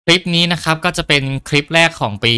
คลิปนี้นะครับก็จะเป็นคลิปแรกของปี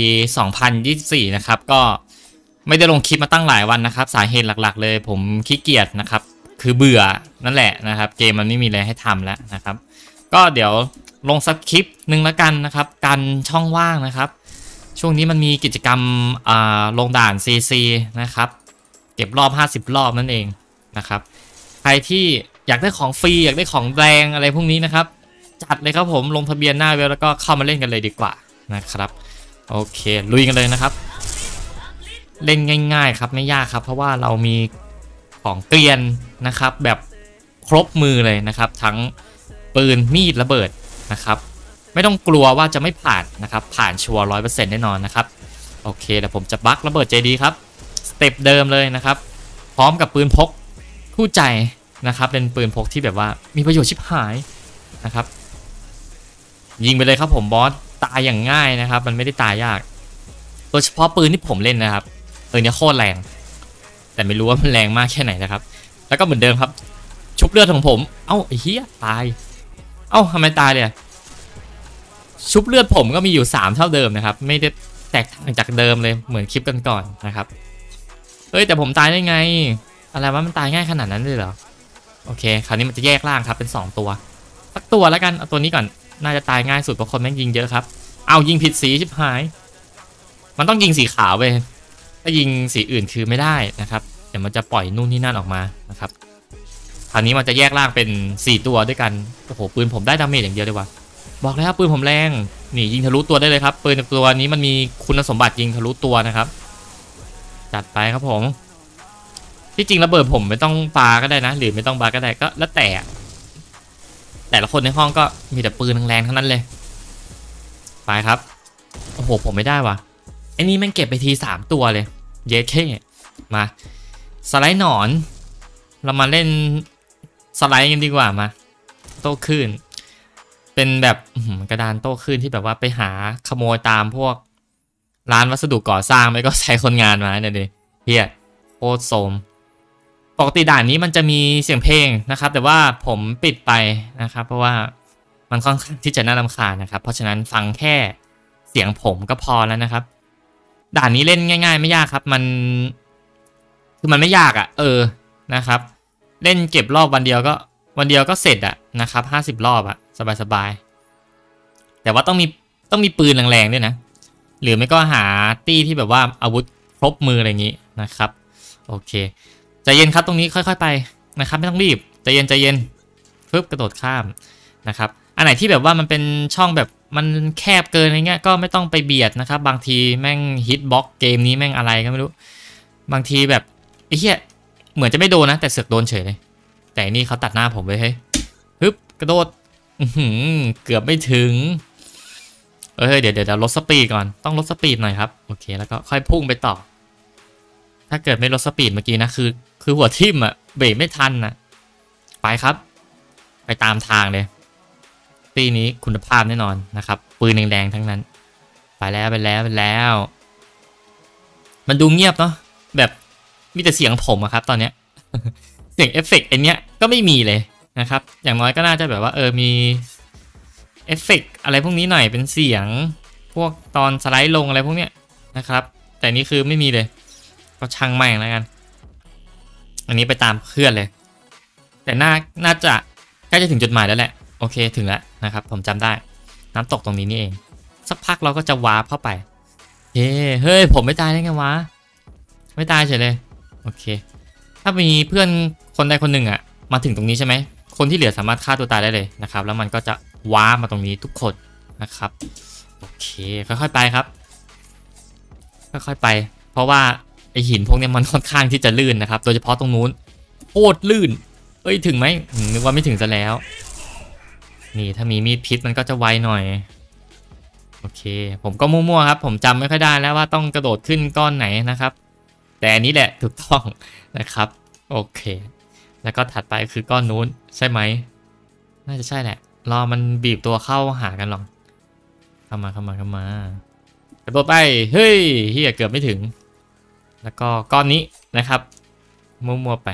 2024 นะครับก็ไม่ได้ลงคลิปมาตั้งหลายวันนะครับสาเหตุหลักๆเลยผมขี้เกียจนะครับคือเบื่อนั่นแหละนะครับเกมมันไม่มีอะไรให้ทำแล้วนะครับก็เดี๋ยวลงสักคลิปหนึ่งแล้วกันนะครับกันช่องว่างนะครับช่วงนี้มันมีกิจกรรมลงด่าน CC นะครับเก็บรอบ50รอบนั่นเองนะครับใครที่อยากได้ของฟรีอยากได้ของแรงอะไรพวกนี้นะครับจัดเลยครับผมลงทะเบียนหน้าเว็บแล้วก็เข้ามาเล่นกันเลยดีกว่านะครับโอเคลุยกันเลยนะครับเล่นง่ายๆครับไม่ยากครับเพราะว่าเรามีของเกลียนนะครับแบบครบมือเลยนะครับทั้งปืนมีดระเบิดนะครับไม่ต้องกลัวว่าจะไม่ผ่านนะครับผ่านชัวร์100%แน่นอนนะครับโอเคเดี๋ยวผมจะบักระเบิดใจดีครับสเต็ปเดิมเลยนะครับพร้อมกับปืนพกคู่ใจนะครับเป็นปืนพกที่แบบว่ามีประโยชน์ชิบหายนะครับยิงไปเลยครับผมบอสตายอย่างง่ายนะครับมันไม่ได้ตายยากโดยเฉพาะปืนที่ผมเล่นนะครับปืนนี้โคตรแรงแต่ไม่รู้ว่ามันแรงมากแค่ไหนนะครับแล้วก็เหมือนเดิมครับชุบเลือดของผมเอ้าไอ้เหี้ยตายเอ้าทำไมตายเลยชุบเลือดผมก็มีอยู่3เท่าเดิมนะครับไม่ได้แตกต่างจากเดิมเลยเหมือนคลิปกันก่อนนะครับเฮ้ยแต่ผมตายได้ไงอะไรวะมันตายง่ายขนาดนั้นเลยเหรอโอเคคราวนี้มันจะแยกร่างครับเป็น2ตัวสักตัวแล้วกันเอาตัวนี้ก่อนน่าจะตายง่ายสุดเพราะคนแม่งยิงเยอะครับเอายิงผิดสีชิบหายมันต้องยิงสีขาวไปถ้ายิงสีอื่นคือไม่ได้นะครับเดี๋ยวมันจะปล่อยนู่นนี่นั่นออกมานะครับคราวนี้มันจะแยกร่างเป็น4ตัวด้วยกันโอ้โหปืนผมได้ดาเมจอย่างเดียวเลยว่ะบอกเลยครับปืนผมแรงนี่ยิงทะลุตัวได้เลยครับปืนตัวนี้มันมีคุณสมบัติยิงทะลุตัวนะครับจัดไปครับผมที่จริงระเบิดผมไม่ต้องปาก็ได้นะหรือไม่ต้องปาก็ได้ก็แล้วแต่ละคนในห้องก็มีแต่ปืนแรงๆทั้งนั้นเลยไปครับโอ้โหผมไม่ได้ว่ะไอ้นี่แม่งเก็บไปที3ตัวเลยเยสเคมาสไลด์หนอนเรามาเล่นสไลด์กันดีกว่ามาโต้คลื่นเป็นแบบกระดานโต้คลื่นที่แบบว่าไปหาขโมยตามพวกร้านวัสดุก่อสร้างไม่ก็ใช้คนงานมาเนี่ยดิเฮียโคตรโสมปกติด่านนี้มันจะมีเสียงเพลงนะครับแต่ว่าผมปิดไปนะครับเพราะว่ามันค่อนข้างที่จะน่ารำคาญนะครับเพราะฉะนั้นฟังแค่เสียงผมก็พอแล้วนะครับด่านนี้เล่นง่ายๆไม่ยากครับมันคือมันไม่ยากอ่ะนะครับเล่นเก็บรอบวันเดียวก็เสร็จอ่ะนะครับ50รอบอ่ะสบายๆแต่ว่าต้องมีปืนแรงๆด้วยนะหรือไม่ก็หาตี้ที่แบบว่าอาวุธครบมืออะไรอย่างนี้นะครับโอเคใจเย็นครับตรงนี้ค่อยๆไปนะครับไม่ต้องรีบใจเย็นปึ๊บกระโดดข้ามนะครับอันไหนที่แบบว่ามันเป็นช่องแบบมันแคบเกินอะไรเงี้ยก็ไม่ต้องไปเบียดนะครับบางทีแม่งฮิตบ็อกเกมนี้แม่งอะไรก็ไม่รู้บางทีแบบไอ้เหี้ยเหมือนจะไม่โดนนะแต่เสือกโดนเฉยเลยแต่นี่เขาตัดหน้าผมเลยเฮ้ยปึ๊บกระโดดเกือบไม่ถึงเดี๋ยวลดสปีดก่อนต้องลดสปีดหน่อยครับโอเคแล้วก็ค่อยพุ่งไปต่อถ้าเกิดไม่ลดสปีดเมื่อกี้นะคือหัวทิ่มอะเบรกไม่ทันนะไปครับไปตามทางเลยตีนี้คุณภาพแน่นอนนะครับปืนแดงๆทั้งนั้นไปแล้วมันดูเงียบเนาะแบบมีแต่เสียงผมอะครับตอนเนี้ย เสียงเอฟเฟกต์ไอเนี้ยก็ไม่มีเลยนะครับอย่างน้อยก็น่าจะแบบว่ามีเอฟเฟกต์อะไรพวกนี้หน่อยเป็นเสียงพวกตอนสไลด์ลงอะไรพวกเนี้ยนะครับแต่นี่คือไม่มีเลยก็ช่างแม่งแล้วกันอันนี้ไปตามเพื่อนเลยแต่น่าจะใกล้จะถึงจุดหมายแล้วแหละโอเคถึงแล้วนะครับผมจำได้น้ำตกตรงนี้นี่เองสักพักเราก็จะวาร์ปเข้าไปเฮ้ยผมไม่ตายได้ไงวะไม่ตายเฉยเลยโอเคถ้ามีเพื่อนคนใดคนหนึ่งอ่ะมาถึงตรงนี้ใช่ไหมคนที่เหลือสามารถฆ่าตัวตายได้เลยนะครับแล้วมันก็จะวาร์ปมาตรงนี้ทุกคนนะครับโอเคค่อยๆไปครับค่อยๆไปเพราะว่าไอหินพวกนี้มันค่อนข้างที่จะลื่นนะครับโดยเฉพาะตรงนู้นโคตรลื่นถึงไหมนึกว่าไม่ถึงซะแล้วนี่ถ้ามีมีดพิษมันก็จะไวหน่อยโอเคผมก็มั่วๆครับผมจำไม่ค่อยได้แล้วว่าต้องกระโดดขึ้นก้อนไหนนะครับแต่อันนี้แหละถูกต้องนะครับโอเคแล้วก็ถัดไปคือก้อนนู้นใช่ไหมน่าจะใช่แหละรอมันบีบตัวเข้าหากันหรอกเข้ามากระโดดไปเฮ้ยเฮียเกือบไม่ถึงแล้วก็ก้อนนี้นะครับมั่วๆไป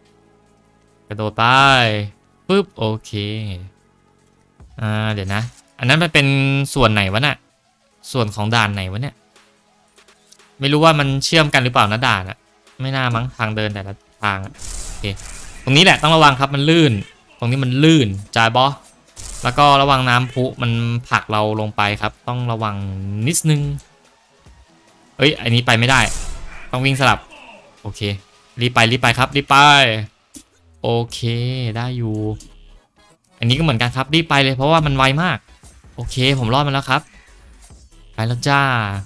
กระโดดไปปึ๊บโอเคเดี๋ยวนะอันนั้นมันเป็นส่วนไหนวะน่ะส่วนของด่านไหนวะเนี่ยไม่รู้ว่ามันเชื่อมกันหรือเปล่านะด่านอะไม่น่ามั้งทางเดินแต่ละทางโอเคตรงนี้แหละต้องระวังครับมันลื่นตรงนี้มันลื่นจ่ายบอแล้วก็ระวังน้ำพุมันผลักเราลงไปครับต้องระวังนิดนึงเอ้ยอันนี้ไปไม่ได้ต้องวิ่งสลับโอเครีบไปครับรีบไปโอเคได้อยู่อันนี้ก็เหมือนกันครับรีบไปเลยเพราะว่ามันไวมากโอเคผมรอดมาแล้วครับไปแล้วจ้า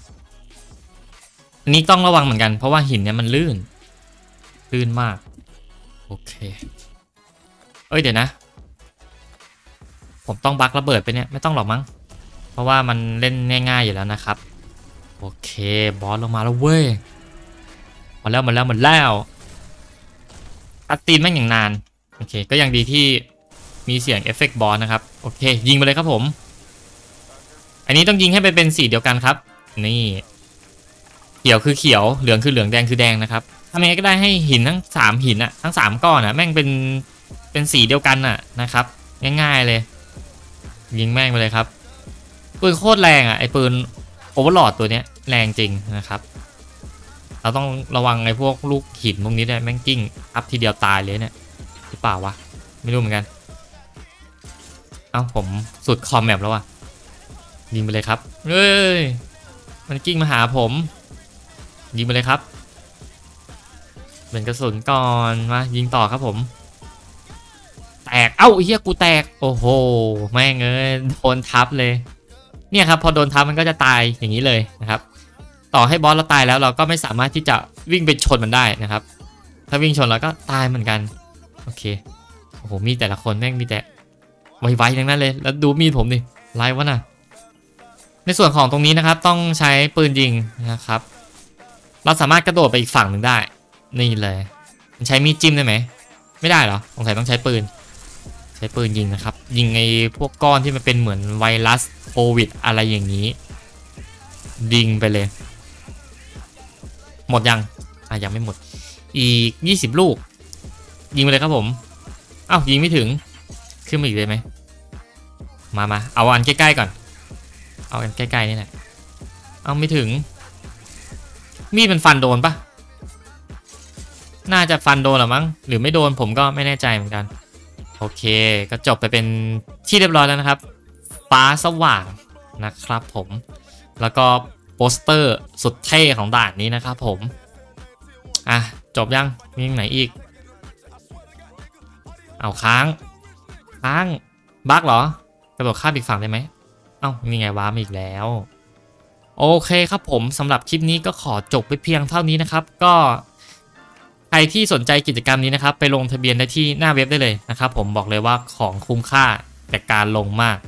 อันนี้ต้องระวังเหมือนกันเพราะว่าหินเนี่ยมันลื่นมากโอเคเอ้ยเดี๋ยวนะผมต้องบักระเบิดไปเนี่ยไม่ต้องหรอกมั้งเพราะว่ามันเล่นง่ายๆอยู่แล้วนะครับโอเคบอสลงมาแล้วเว้ยมาแล้วอัดตีนแม่งอย่างนานโอเคก็ยังดีที่มีเสียงเอฟเฟกต์บอสนะครับโอเคยิงไปเลยครับผมอันนี้ต้องยิงให้ไปเป็นสีเดียวกันครับนี่เขียวคือเขียวเหลืองคือเหลืองแดงคือแดงนะครับทำยังไงก็ได้ให้หินทั้ง3หินอะทั้ง3ก้อนอะแม่งเป็นสีเดียวกันอะนะครับง่ายๆเลยยิงแม่งไปเลยครับปืนโคตรแรงอะไอปืนโอเวอร์ลอดตัวเนี้ยแรงจริงนะครับเราต้องระวังไอพวกลูกหินพวกนี้ด้วยแม่งกิ้งอัพทีเดียวตายเลยเนี่ยหรือเปล่าวะไม่รู้เหมือนกันเอ้าผมสุดคอมแมปแล้วอะยิงไปเลยครับเฮ้ยมันกิ้งมาหาผมยิงไปเลยครับเป็นกระสุนก่อนมายิงต่อครับผมแตกเอ้าเฮียกูแตกโอ้โหแม่งเอ้ยโดนทับเลยเนี่ยครับพอโดนทับมันก็จะตายอย่างนี้เลยนะครับต่อให้บอสเราตายแล้วเราก็ไม่สามารถที่จะวิ่งไปชนมันได้นะครับถ้าวิ่งชนเราก็ตายเหมือนกันโอเคโอ้โหมีแต่ละคนแม่งมีแต่ไวๆทั้งนั้นเลยแล้วดูมีดผมดิไล่วะน่ะในส่วนของตรงนี้นะครับต้องใช้ปืนยิงนะครับเราสามารถกระโดดไปอีกฝั่งหนึ่งได้นี่เลยมันใช้มีดจิ้มได้ไหมไม่ได้เหรอสงสัยต้องใช้ปืนยิงนะครับยิงไอ้พวกก้อนที่มันเป็นเหมือนไวรัสโควิดอะไรอย่างนี้ยิงไปเลยหมดยังยังไม่หมดอีก20ลูกยิงไปเลยครับผมอ้าวยิงไม่ถึงขึ้นมาอีกเลยไหมมาเอาอันใกล้ๆก่อนเอาอันใกล้ๆนี่แหละเอาไม่ถึงมีดมันฟันโดนปะน่าจะฟันโดนหรอมั้งหรือไม่โดนผมก็ไม่แน่ใจเหมือนกันโอเคก็จบไปเป็นที่เรียบร้อยแล้วนะครับฟ้าสว่างนะครับผมแล้วก็โปสเตอร์สุดเท่ของด่านนี้นะครับผมจบยังมีไหนอีกเอาค้างบั๊กเหรอกระโดดข้ามอีกฝั่งได้ไหมมีไงวะมีอีกแล้วโอเคครับผมสำหรับคลิปนี้ก็ขอจบไปเพียงเท่านี้นะครับก็ใครที่สนใจกิจกรรมนี้นะครับไปลงทะเบียนได้ที่หน้าเว็บได้เลยนะครับผมบอกเลยว่าของคุ้มค่าแต่การลงมาก